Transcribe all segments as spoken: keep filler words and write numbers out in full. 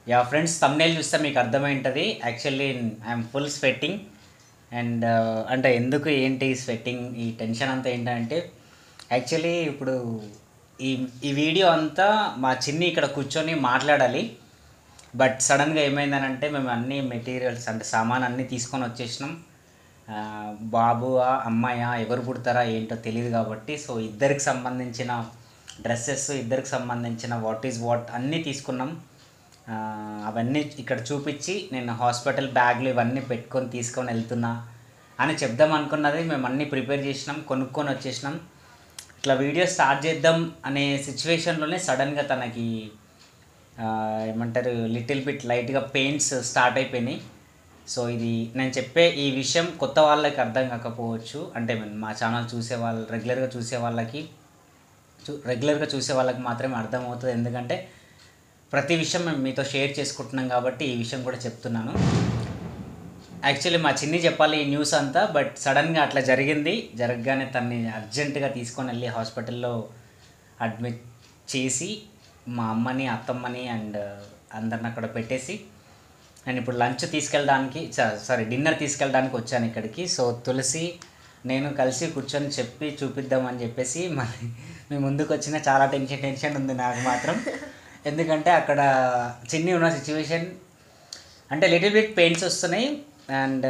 Yeah friends, thumbnail చూస్తే మీకు అర్థమై ఉంటుంది. Actually I'm full sweating. And అంటే ఎందుకు ఏంటి స్వెట్టింగ్, ఈ టెన్షన్ అంతా ఏంటంటే యాక్చువల్లీ ఇప్పుడు ఈ ఈ వీడియో అంతా మా చిన్ని ఇక్కడ కూర్చొని మాట్లాడాలి. బట్ సడన్గా ఏమైందనంటే మేము అన్ని మెటీరియల్స్ అంటే సామాన్ అన్నీ తీసుకొని వచ్చేసినాం. ఆ, బాబువా అమ్మాయా ఎవరు పుడతారా ఏంటో తెలియదు కాబట్టి సో ఇద్దరికి సంబంధించిన డ్రెస్సెస్, ఇద్దరికి సంబంధించిన వాట్ ఈజ్ వాట్ అన్నీ తీసుకున్నాం. ఆ, అవన్నీ ఇక్కడ చూపించి నేను హాస్పిటల్ బ్యాగ్లు ఇవన్నీ పెట్టుకొని తీసుకొని వెళ్తున్నా అని చెప్దాం అనుకున్నది. మేము అన్నీ ప్రిపేర్ చేసినాం, కొనుక్కొని వచ్చేసినాం. ఇట్లా వీడియో స్టార్ట్ చేద్దాం అనే సిచ్యువేషన్లోనే సడన్గా తనకి ఆ, ఏమంటారు లిటిల్ బిట్ లైట్గా పెయిన్స్ స్టార్ట్ అయిపోయినాయి. సో ఇది నేను చెప్పే ఈ విషయం కొత్త వాళ్ళకి అర్థం కాకపోవచ్చు. అంటే మా ఛానల్ చూసే వాళ్ళు రెగ్యులర్గా చూసే వాళ్ళకి చూ రెగ్యులర్గా చూసే వాళ్ళకి మాత్రమే అర్థమవుతుంది. ఎందుకంటే ప్రతి విషయం మేము మీతో షేర్ చేసుకుంటున్నాం కాబట్టి ఈ విషయం కూడా చెప్తున్నాను. యాక్చువల్లీ మా చిన్ని చెప్పాలి ఈ న్యూస్ అంతా, బట్ సడన్గా అట్లా జరిగింది. జరగగానే తన్ని అర్జెంటుగా తీసుకొని వెళ్ళి హాస్పిటల్లో అడ్మిట్ చేసి మా అమ్మని, అత్తమ్మని అండ్ అందరిని అక్కడ పెట్టేసి నేను ఇప్పుడు లంచ్ తీసుకెళ్ళడానికి సారీ డిన్నర్ తీసుకెళ్ళడానికి వచ్చాను ఇక్కడికి. సో తులసి నేను కలిసి కూర్చొని చెప్పి చూపిద్దామని చెప్పేసి మళ్ళీ మీ ముందుకు వచ్చిన చాలా టెన్షన్ టెన్షన్ ఉంది నాకు మాత్రం. ఎందుకంటే అక్కడ చిన్ని ఉన్న సిచ్యువేషన్ అంటే లిటిల్ బిట్ పెయిన్స్ వస్తున్నాయి అండ్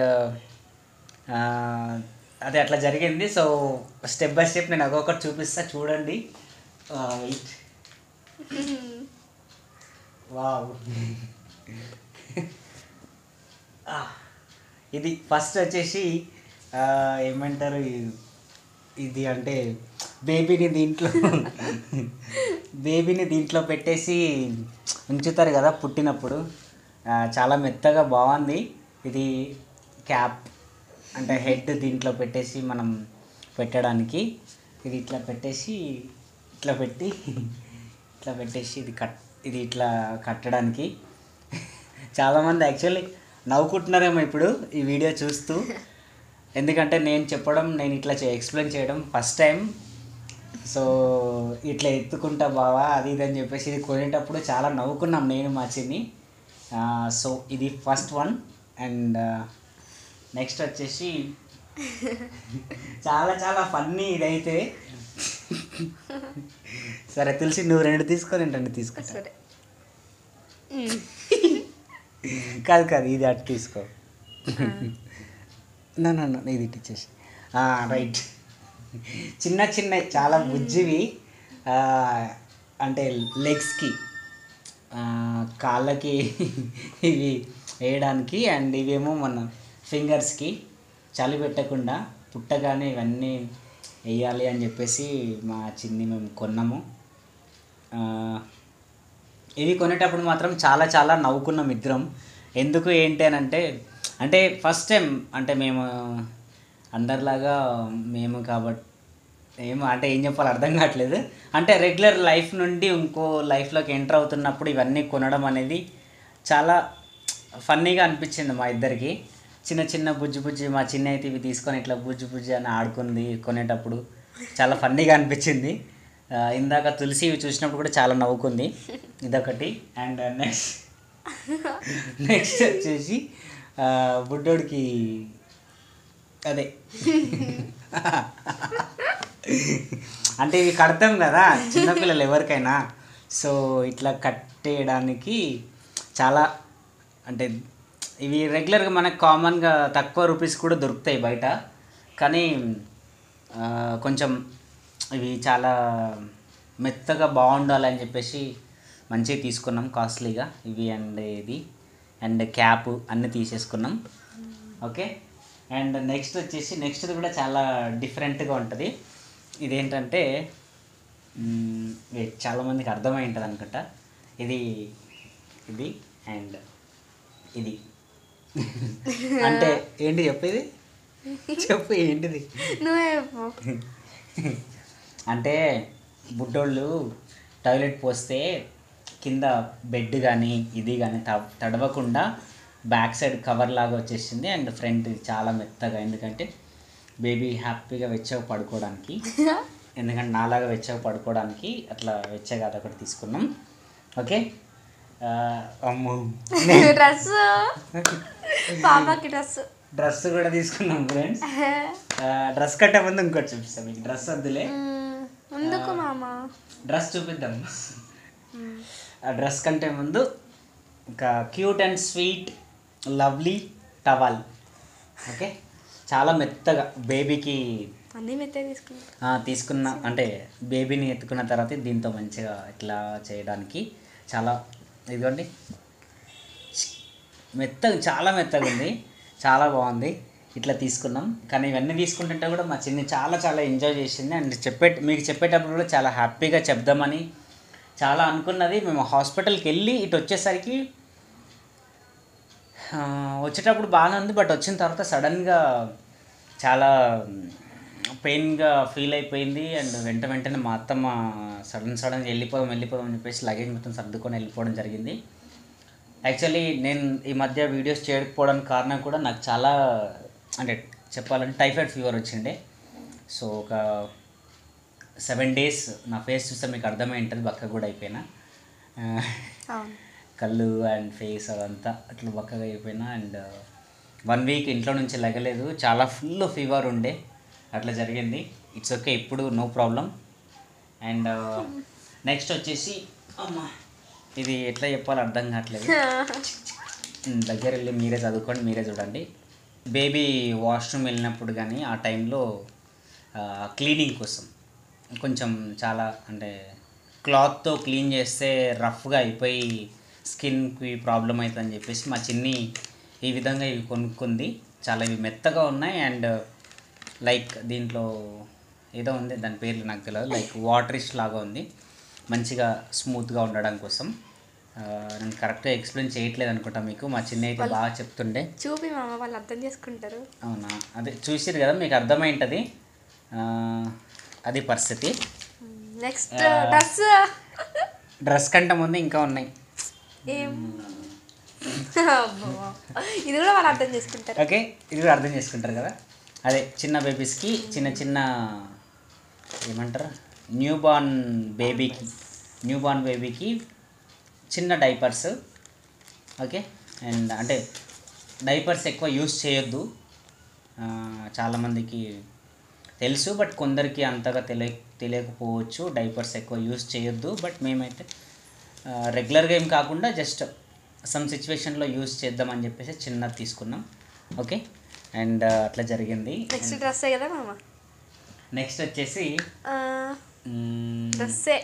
అదే అట్లా జరిగింది. సో స్టెప్ బై స్టెప్ నేను ఒక్కొక్కటి చూపిస్తా, చూడండి. వెయిట్, వావ్, ఇది ఫస్ట్ వచ్చేసి ఏమంటారు ఇది అంటే బేబీని దీంట్లో బేబీని దీంట్లో పెట్టేసి ఉంచుతారు కదా పుట్టినప్పుడు. చాలా మెత్తగా బాగుంది. ఇది క్యాప్ అంటే హెడ్ దీంట్లో పెట్టేసి మనం పెట్టడానికి. ఇది ఇట్లా పెట్టేసి ఇట్లా పెట్టి ఇట్లా పెట్టేసి ఇది కట్ ఇది ఇట్లా కట్టడానికి. చాలామంది యాక్చువల్లీ నవ్వుకుంటున్నారేమో ఇప్పుడు ఈ వీడియో చూస్తూ. ఎందుకంటే నేను చెప్పడం, నేను ఇట్లా ఎక్స్ప్లెయిన్ చేయడం ఫస్ట్ టైం. సో ఇట్లా ఎత్తుకుంటా బావా అది ఇది అని చెప్పేసి ఇది కొనేటప్పుడు చాలా నవ్వుకున్నాం నేను మా చిన్ని. సో ఇది ఫస్ట్ వన్. అండ్ నెక్స్ట్ వచ్చేసి చాలా చాలా ఫన్నీ ఇదైతే. సరే తులసి నువ్వు రెండు తీసుకొని నేను రెండు తీసుకుంటా. కాదు కాదు ఇది అటు తీసుకో. నన్ను ఇది ఇటు ఇచ్చేసి రైట్. చిన్న చిన్న చాలా బుజ్జివి అంటే లెగ్స్కి కాళ్ళకి ఇవి వేయడానికి అండ్ ఇవేమో మన ఫింగర్స్కి చలి పెట్టకుండా పుట్టగానే ఇవన్నీ వేయాలి అని చెప్పేసి మా చిన్ని మేము కొన్నాము. ఇవి కొనేటప్పుడు మాత్రం చాలా చాలా నవ్వుకున్నాం ఇద్దరం. ఎందుకు ఏంటి అని అంటే అంటే ఫస్ట్ టైం అంటే మేము అందరిలాగా మేము కాబట్టి ఏమో అంటే ఏం చెప్పాలి అర్థం కావట్లేదు. అంటే రెగ్యులర్ లైఫ్ నుండి ఇంకో లైఫ్లోకి ఎంటర్ అవుతున్నప్పుడు ఇవన్నీ కొనడం అనేది చాలా ఫన్నీగా అనిపించింది మా ఇద్దరికి. చిన్న చిన్న బుజ్జి బుజ్జి మా చిన్న అయితే ఇవి తీసుకొని ఇట్లా బుజ్జి బుజ్జి అని ఆడుకుంది కొనేటప్పుడు. చాలా ఫన్నీగా అనిపించింది. ఇందాక తులసి ఇవి చూసినప్పుడు కూడా చాలా నవ్వుకుంది. ఇదొకటి. అండ్ నెక్స్ట్ నెక్స్ట్ వచ్చేసి బుడ్డోడికి అదే అంటే ఇవి కడతాం కదా చిన్నపిల్లలు ఎవరికైనా. సో ఇట్లా కట్టేయడానికి చాలా అంటే ఇవి రెగ్యులర్గా మనకు కామన్గా తక్కువ రూపీస్ కూడా దొరుకుతాయి బయట. కానీ కొంచెం ఇవి చాలా మెత్తగా బాగుండాలని చెప్పేసి మంచిగా తీసుకున్నాం కాస్ట్లీగా ఇవి. అండ్ ఇది అండ్ క్యాప్ అన్నీ తీసేసుకున్నాం. ఓకే. అండ్ నెక్స్ట్ వచ్చేసి నెక్స్ట్ కూడా చాలా డిఫరెంట్గా ఉంటుంది. ఇదేంటంటే చాలామందికి అర్థమై ఉంటుంది అనుకుంటా. ఇది ఇది అండ్ ఇది అంటే ఏంటి చెప్పేది చెప్పు ఏంటిది అంటే బుడ్డోళ్ళు టాయిలెట్ పోస్తే కింద బెడ్ కానీ ఇది కానీ తడవకుండా బ్యాక్ సైడ్ కవర్ లాగా వచ్చేసింది. అండ్ ఫ్రంట్ చాలా మెత్తగా, ఎందుకంటే బేబీ హ్యాపీగా వెచ్చగా పడుకోవడానికి. ఎందుకంటే నాలాగా వెచ్చగా పడుకోవడానికి అట్లా వెచ్చగా అదొకటి తీసుకున్నాం. ఓకే. అమ్మో డ్రెస్ పాపకి డ్రెస్ డ్రెస్ కూడా తీసుకున్నాం ఫ్రెండ్స్. డ్రెస్ కట్టే ముందు ఇంకోటి చూపిస్తాం మీకు. డ్రెస్ వద్దులే, ఎందుకు మామ డ్రెస్ చూపిద్దాం. ఆ డ్రెస్ కంటే ముందు ఒక cute and sweet lovely towel. Okay, చాలా మెత్తగా బేబీకి అన్నీ మెత్తగా తీసుకున్నా తీసుకున్న అంటే బేబీని ఎత్తుకున్న తర్వాత దీంతో మంచిగా ఇట్లా చేయడానికి చాలా ఇదిగోండి మెత్తగా, చాలా మెత్తగా ఉంది, చాలా బాగుంది. ఇట్లా తీసుకున్నాం. కానీ ఇవన్నీ తీసుకుంటుంటే కూడా మా చిన్ని చాలా చాలా ఎంజాయ్ చేసింది. అండ్ చెప్పే మీకు చెప్పేటప్పుడు కూడా చాలా హ్యాపీగా చెప్దామని చాలా అనుకున్నది. మేము హాస్పిటల్కి వెళ్ళి ఇటు వచ్చేసరికి వచ్చేటప్పుడు బాగానే ఉంది, బట్ వచ్చిన తర్వాత సడన్గా చాలా పెయిన్గా ఫీల్ అయిపోయింది. అండ్ వెంట వెంటనే మా అత్తమ్మ సడన్ సడన్గా వెళ్ళిపోదాం వెళ్ళిపోదాం అని చెప్పేసి లగేజ్ మొత్తం సర్దుకొని వెళ్ళిపోవడం జరిగింది. యాక్చువల్లీ నేను ఈ మధ్య వీడియోస్ చేయకపోవడానికి కారణం కూడా నాకు చాలా అంటే చెప్పాలంటే టైఫాయిడ్ ఫీవర్ వచ్చిండే. సో ఒక సెవెన్ డేస్ నా ఫేస్ చూస్తే మీకు అర్థమై ఉంటుంది, బక్క కూడా అయిపోయినా, కళ్ళు అండ్ ఫేస్ అదంతా అట్లా బక్కగా అయిపోయినా. అండ్ వన్ వీక్ ఇంట్లో నుంచి లెగలేదు, చాలా ఫుల్ ఫీవర్ ఉండే, అట్లా జరిగింది. ఇట్స్ ఓకే, ఇప్పుడు నో ప్రాబ్లం. అండ్ నెక్స్ట్ వచ్చేసి అమ్మా ఇది ఎట్లా చెప్పాలో అర్థం కావట్లేదు, దగ్గర వెళ్ళి మీరే చదువుకోండి, మీరే చూడండి. బేబీ వాష్రూమ్ వెళ్ళినప్పుడు కానీ ఆ టైంలో క్లీనింగ్ కోసం కొంచెం చాలా అంటే క్లాత్తో క్లీన్ చేస్తే రఫ్గా అయిపోయి స్కిన్కి ప్రాబ్లం అవుతుందని చెప్పేసి మా చిన్ని ఈ విధంగా ఇవి కొనుక్కుంది. చాలా ఇవి మెత్తగా ఉన్నాయి. అండ్ లైక్ దీంట్లో ఏదో ఉంది, దాని పేర్లు నాకు తెలియదు, లైక్ వాటరిష్ లాగా ఉంది, మంచిగా స్మూత్గా ఉండడం కోసం. నేను కరెక్ట్గా ఎక్స్ప్లెయిన్ చేయట్లేదు అనుకుంటా మీకు, మా చిన్న అయితే బాగా చెప్తుండే. చూపి మామ, వాళ్ళు అర్థం చేసుకుంటారు. అవునా, అదే చూసిరు కదా, మీకు అర్థమై ఉంటుంది. అది పరిస్థితి. నెక్స్ట్ డ్రెస్ డ్రెస్ కంటే ముందు ఇంకా ఉన్నాయి. ఇది కూడా వాళ్ళు అర్థం చేసుకుంటారు. ఓకే, ఇది కూడా అర్థం చేసుకుంటారు కదా. అదే చిన్న బేబీస్కి చిన్న చిన్న ఏమంటారు న్యూ బార్న్ బేబీకి న్యూ బార్న్ బేబీకి చిన్న డైపర్స్. ఓకే, అండ్ అంటే డైపర్స్ ఎక్కువ యూస్ చేయొద్దు, చాలామందికి తెలుసు, బట్ కొందరికి అంతగా తెలియ తెలియకపోవచ్చు. డైపర్స్ ఎక్కువ యూస్ చేయొద్దు, బట్ మేమైతే రెగ్యులర్గా ఏం కాకుండా జస్ట్ సమ్ సిచ్యువేషన్లో యూస్ చేద్దామని చెప్పేసి చిన్నది తీసుకున్నాం. ఓకే, అండ్ అట్లా జరిగింది. నెక్స్ట్ డ్రెస్సే కదా మామ. నెక్స్ట్ వచ్చేసి డ్రెస్సే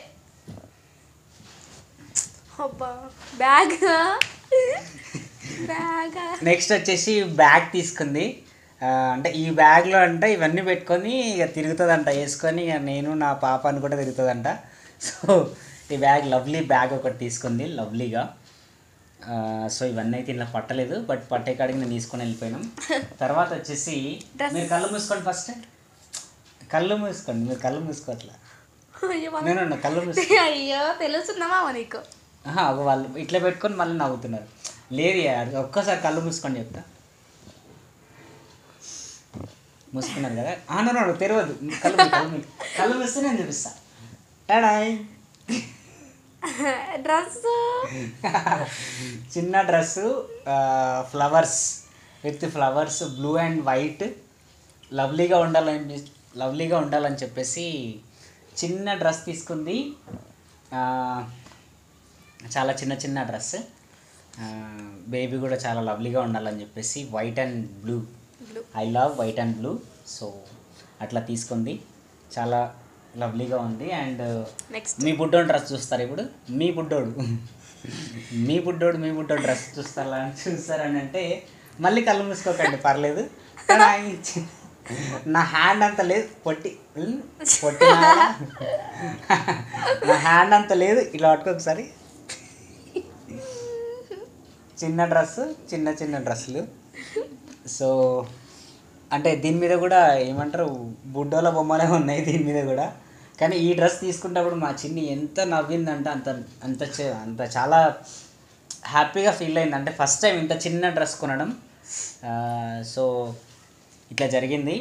బ్యాగ్ బ్యాగ్ నెక్స్ట్ వచ్చేసి బ్యాగ్ తీసుకుంది. అంటే ఈ బ్యాగ్లో అంటే ఇవన్నీ పెట్టుకొని ఇక తిరుగుతుందంట వేసుకొని, ఇక నేను నా పాప అని కూడా తిరుగుతుందంట. సో ఈ బ్యాగ్ లవ్లీ బ్యాగ్ ఒకటి తీసుకుంది లవ్లీగా. సో ఇవన్నీ అయితే ఇలా పట్టలేదు, బట్ పట్టే కాడికి నేను తీసుకొని వెళ్ళిపోయినాం. తర్వాత వచ్చేసి మీరు కళ్ళు మూసుకోండి, ఫస్ట్ కళ్ళు మూసుకోండి, మీరు కళ్ళు మూసుకోవట్లా, నేను కళ్ళు మూసుకో. అయ్యో తెలుస్తుందమ్మా నీకు. వాళ్ళు ఇట్లా పెట్టుకొని మళ్ళీ నవ్వుతున్నారు. లేదు, ఒక్కసారి కళ్ళు మూసుకొని చెప్తా. మూసుకున్నారు కదా, ఆనో తెరవద్దు, కళ్ళు కళ్ళు కళ్ళు మూస్తే నేను చూపిస్తా. టాడాయ్, డ్రెస్ చిన్న dress, flowers with flowers, blue and white, లవ్లీగా ఉండాలని లవ్లీగా ఉండాలని చెప్పేసి చిన్న డ్రెస్ తీసుకుంది. చాలా చిన్న చిన్న డ్రెస్, బేబీ కూడా చాలా లవ్లీగా ఉండాలని చెప్పేసి white and blue, I love white and blue. So అట్లా తీసుకుంది, చాలా లవ్లీగా ఉంది. అండ్ మీ బుడ్డోడు డ్రెస్ చూస్తారు ఇప్పుడు, మీ బుడ్డోడు మీ బుడ్డోడు మీ బుడ్డోడు డ్రెస్ చూస్తారా అని చూస్తారని అంటే మళ్ళీ కళ్ళు మూసుకోకండి, పర్లేదు. నా హ్యాండ్ అంత లేదు, పొట్టి పొట్టి నా హ్యాండ్ అంత లేదు, ఇలా పట్టుకో ఒకసారి. చిన్న డ్రెస్సు, చిన్న చిన్న డ్రెస్సులు. సో అంటే దీని మీద కూడా ఏమంటారు బుడ్డోల బొమ్మలే ఉన్నాయి దీని మీద కూడా. కానీ ఈ డ్రెస్ తీసుకున్నప్పుడు మా చిన్ని ఎంత నవ్విందంటే అంత అంత అంత చాలా హ్యాపీగా ఫీల్ అయింది. అంటే ఫస్ట్ టైం ఇంత చిన్న డ్రెస్ కొనడం. సో ఇట్లా జరిగింది.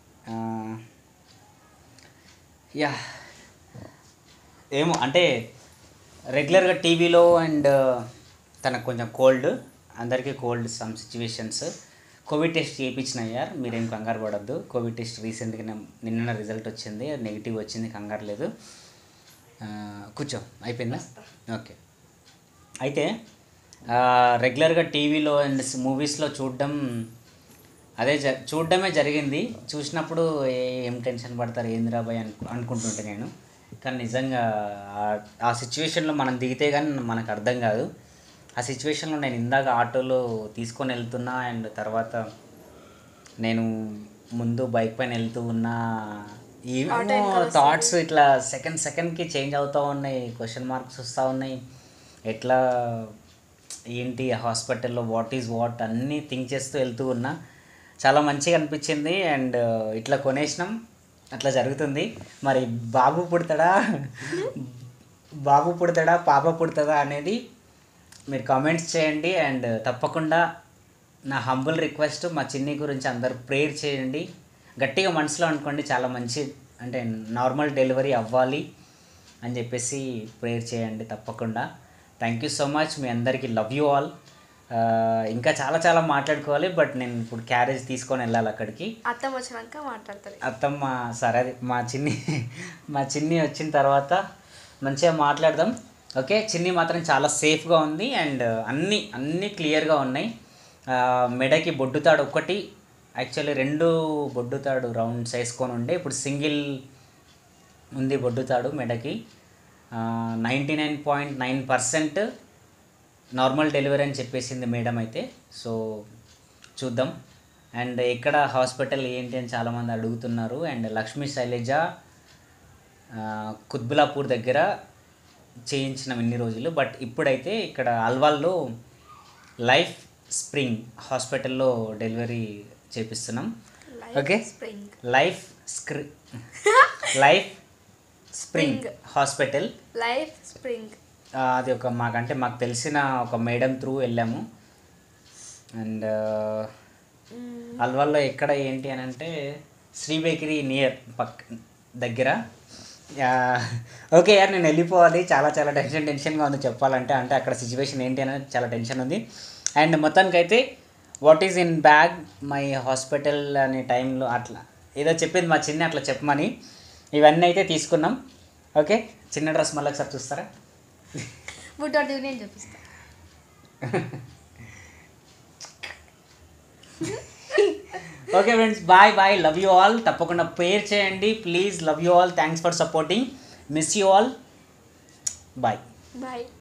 యా ఏమో అంటే రెగ్యులర్గా టీవీలో అండ్ తనకు కొంచెం కోల్డ్, అందరికీ cold some situations. Covid test చేయించిన అయ్యారు, మీరేం కంగారు పడద్దు. కోవిడ్ టెస్ట్ రీసెంట్గా నిన్న రిజల్ట్ వచ్చింది, నెగిటివ్ వచ్చింది, కంగారు లేదు. ఆ, కూర్చో, అయిపోయిందా? ఓకే. అయితే రెగ్యులర్గా టీవీలో అండ్ మూవీస్లో చూడడం అదే జ చూడడమే జరిగింది. చూసినప్పుడు ఏ- ఏం టెన్షన్ పడతారు ఏందిరా భయ్ అను అనుకుంటుంటే నేను, కానీ నిజంగా ఆ- ఆ సిచ్యువేషన్లో మనం దిగితే కానీ మనకు అర్థం కాదు. ఆ సిచ్యువేషన్లో నేను ఇందాక ఆటోలో తీసుకొని వెళ్తున్నా, అండ్ తర్వాత నేను ముందు బైక్ పైన వెళ్తూ ఉన్నా, ఏమో ఆటో వెనకాల వస్తుంది. థాట్స్ ఇట్లా సెకండ్ సెకండ్కి చేంజ్ అవుతూ ఉన్నాయి, క్వశ్చన్ మార్క్స్ వస్తూ ఉన్నాయి. ఎట్లా ఏంటి హాస్పిటల్లో వాట్ ఈజ్ వాట్ అన్నీ థింక్ చేస్తూ వెళ్తూ ఉన్నా. చాలా మంచిగా అనిపించింది. అండ్ ఇట్లా కొనేసినాం, అట్లా జరుగుతుంది. మరి బాబు పుడతాడా బాబు పుడతాడా పాప పుడతాడా అనేది మీరు కామెంట్స్ చేయండి. అండ్ తప్పకుండా నా హంబుల్ రిక్వెస్ట్, మా చిన్ని గురించి అందరు ప్రేయర్ చేయండి. గట్టిగా మనసులో అనుకోండి, చాలా మంచి అంటే నార్మల్ డెలివరీ అవ్వాలి అని చెప్పేసి ప్రేయర్ చేయండి తప్పకుండా. థ్యాంక్ యూ సో మచ్, మీ అందరికీ లవ్ యూ ఆల్. ఇంకా చాలా చాలా మాట్లాడుకోవాలి, బట్ నేను ఇప్పుడు క్యారేజ్ తీసుకొని వెళ్ళాలి అక్కడికి. అత్తం వచ్చినాక మాట్లాడుతుంది. అత్తమ్మ సరే, అది మా చిన్ని మా చిన్ని వచ్చిన తర్వాత మంచిగా మాట్లాడదాం. ఓకే, చిన్ని మాత్రం చాలా సేఫ్గా ఉంది అండ్ అన్నీ అన్నీ క్లియర్గా ఉన్నాయి. ఆ, మెడకి బొడ్డుతాడు ఒక్కటి, యాక్చువల్లీ రెండు బొడ్డుతాడు రౌండ్స్ వేసుకొని ఉండే, ఇప్పుడు సింగిల్ ఉంది బొడ్డుతాడు మెడకి. Ninety nine point nine percent normal delivery అని చెప్పేసింది మేడం అయితే. సో చూద్దాం. అండ్ ఎక్కడ హాస్పిటల్ ఏంటి అని చాలామంది అడుగుతున్నారు. అండ్ లక్ష్మీ శైలజ ఆ, కుత్బులాపూర్ దగ్గర చేయించినాం ఇన్ని రోజులు, బట్ ఇప్పుడైతే ఇక్కడ అల్వాల్లో లైఫ్ స్ప్రింగ్ హాస్పిటల్లో డెలివరీ చేపిస్తున్నాం. ఓకే, స్ప్రింగ్ లైఫ్ స్క్రి life spring hospital. Life spring ఆ, అది ఒక మాకంటే మాకు తెలిసిన ఒక మేడం త్రూ వెళ్ళాము. అండ్ అల్వాల్లో ఎక్కడ ఏంటి అని అంటే శ్రీ బేకరీ నియర్ పక్ దగ్గర. యా, ఓకే యార్, నేను వెళ్ళిపోవాలి. చాలా చాలా టెన్షన్ టెన్షన్గా ఉంది చెప్పాలంటే, అంటే అక్కడ సిచ్యువేషన్ ఏంటి అనేది చాలా టెన్షన్ ఉంది. అండ్ మొత్తానికైతే what is in bag my hospital అనే టైంలో అట్లా ఏదో చెప్పింది మా చిన్న, అట్లా చెప్పమని ఇవన్నీ అయితే తీసుకున్నాం. ఓకే, చిన్న డ్రెస్ మళ్ళీ ఒకసారి చూస్తారా? బుడ్డోడు నేను చూపిస్తా. Okay friends, bye bye, love you all. తప్పకుండా ప్రేయర్ చేయండి please. Love you all, thanks for supporting, miss you all, bye. Bye.